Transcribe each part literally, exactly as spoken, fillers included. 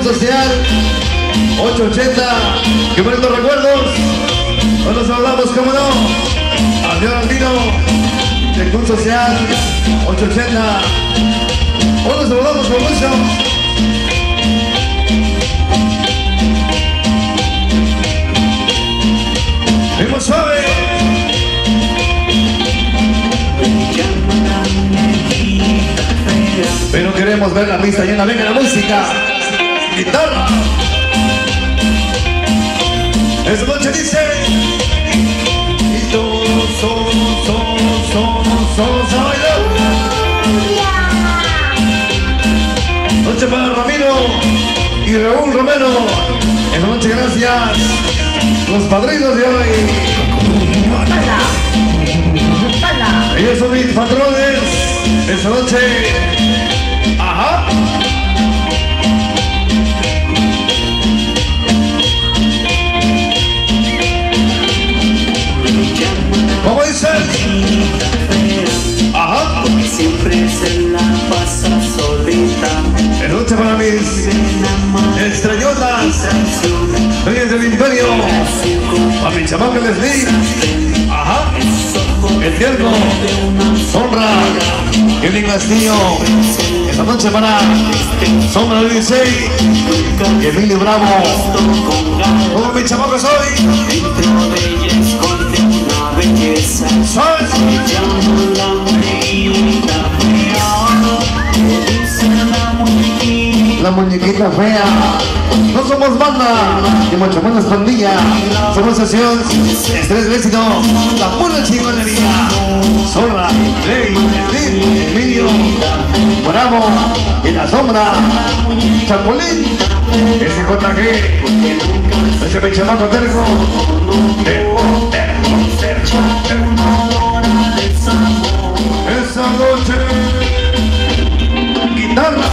Social ocho ochenta. Qué bonitos recuerdos. Hoy nos hablamos, cómo no. Adiós Andino del Club Social ocho ochenta. Hoy nos saludamos con mucho. Vimos suave. Pero queremos ver la pista llena. Venga la música. Guitarra. Esta noche dice. Y todos somos, somos, somos, somos a bailar. Noche para Ramiro y Raúl Romero. Esta noche gracias. Los padrinos de hoy. Ellos son mis patrones. Esta noche. Ajá. ¿Cómo dice? Ajá. Siempre se la pasa solita. Esta noche para mis extrañotas. Reyes del Imperio. A mi chamaca Leslie. Ajá. El tierno. Honra. Kevin Castillo. Esta noche para Sombra dieciséis. Y Emilio Bravo. Todos mis chamacos hoy. Dentro de ella esconde una belleza. ¿Sabes? Se llama la muñequita fea. Dice la muñequita. La muñequita fea. No somos banda, ni mucho menos pandilla. Somos sesión, estrés del éxito, la pura chingonería. Zorra, Rey, Steve, Emilio, Bravo, y la sombra, Chapulín, ese J G, ese pinchamaco terco, terco, terco, terco, terco. Esa noche, guitarra.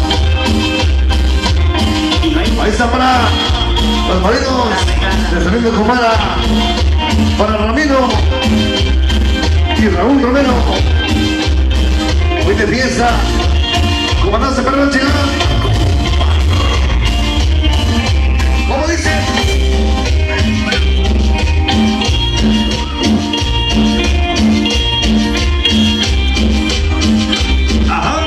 Ahí está para los marinos de Fernando Comara, para Ramiro y Raúl Romero. Hoy de fiesta, comandante para la chica. ¿Cómo dice? Ajá.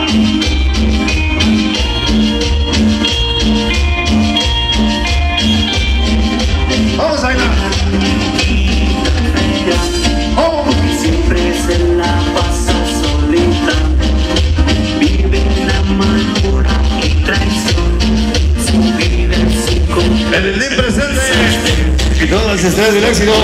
Vamos a bailar. Oh. Siempre se la pasa solita. Vive en la amargura y traición. Su vida es sin control. El Elín presente y todas las estrellas del éxito.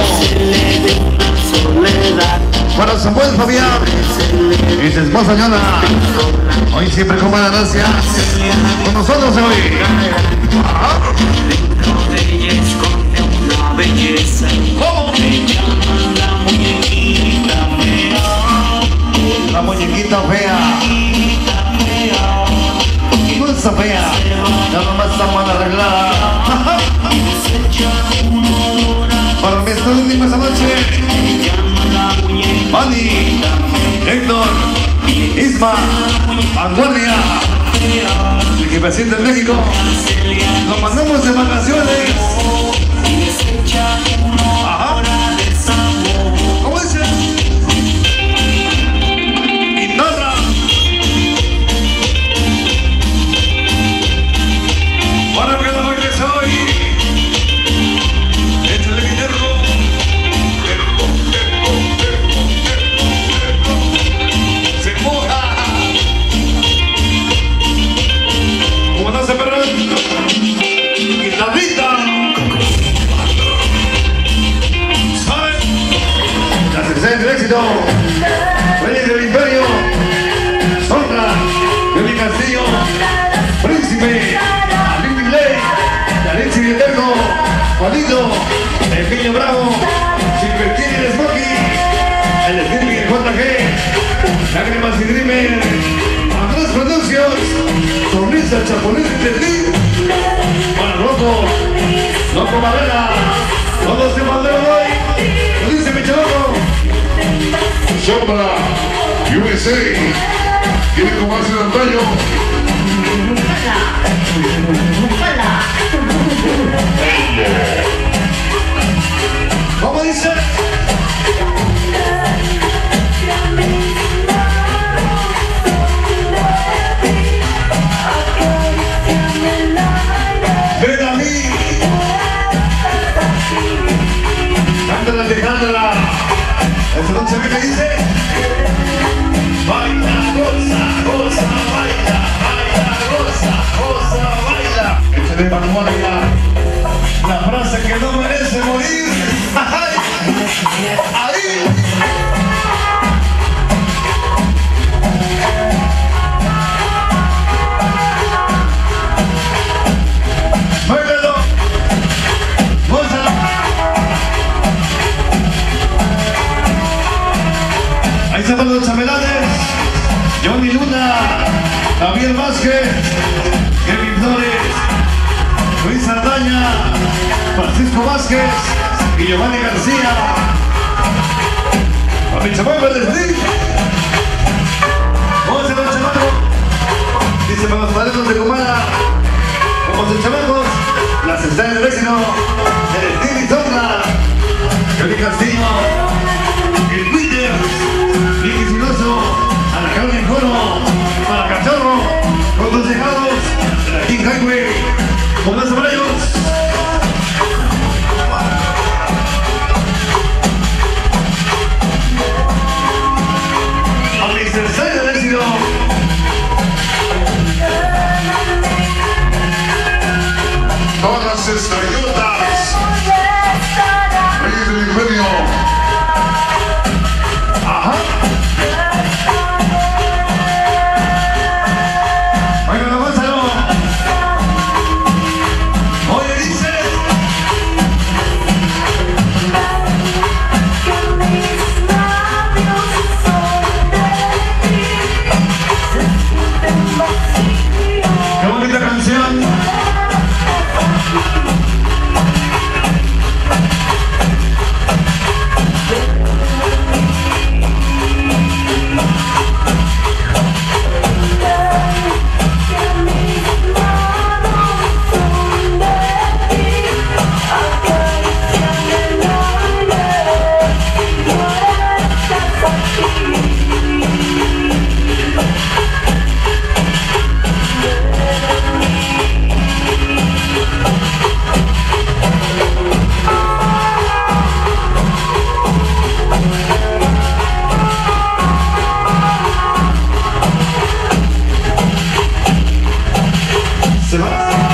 Soledad. Para Samuel Fabián y su esposa Yana. Hoy siempre con buena gracia. Con nosotros hoy. Ajá. Dentro de ella esconde una belleza. ¿Cómo? Se llama la muñequita fea. La muñequita fea. No está fea. Nada más está mal arreglada. Para mis dos últimas esta noche. Manny, Héctor, Isma, Antonia, el que presidente de México. Nos mandamos de vacaciones. Ajá. ¿Cómo dice? Guitarra. Para que la bailes hoy. Échale guitarra. Se moja. Como no se perra. Guitarrita. ¿Saben? La tercera del éxito. Reyes del Imperio. Sombra. Kevin Castillo. Príncipe. Alin Miley. Alexis Eterno. Juanito. Emilio Bravo. Silvertín y el Smokey. El Steve y el J G. Lágrimas y Dreamer. Andrés Productions. Sonrisa Chapulín y Tetlín. Para Loco. Loco Barrera. Todos se mandaron hoy. Lo dice mi chavaco. Sombra. U S A. Quiere comerse el antaño. de vanguardia. La frase que no merece morir. ¡Ay! ¡Ahí! ¡Muévelo! ¡Gózalo! Ahí se van los chamelanes. Johnny Luna, Javier Vázquez, Kevin Flores, Luis Ardaña, Francisco Vázquez y Giovanni García. A mi chamán Valdestín. ¿Cómo se llama el chamaco? Dice para los padres de Comana. Como sus chamacos, las estrellas del éxito, el Tini Sombra, Johnny Castillo, el Twitter, Vicky Siloso, Ana Carmen Coro, para Cachorro, con los dejados de la King Highway, con los abrayos. A mis estrellas del éxito. Todas estrellotas. Reyes del Ingenio. Ajá. Bueno, Gonzalo. Oye, dice. Qué bonita canción. Se va.